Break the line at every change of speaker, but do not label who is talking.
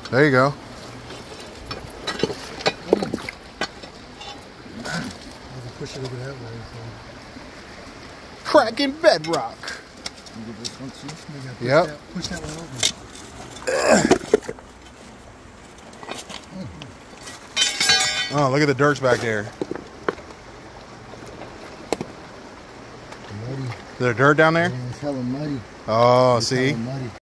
There you go.
Push it over that way.
Cracking bedrock.
You get this one too?
Yep.
Push that one over.
Oh, look at the dirts back there.
Muddy.
Is there dirt down there?
Yeah, it's hella muddy.
Oh,
It's
see?
hella muddy.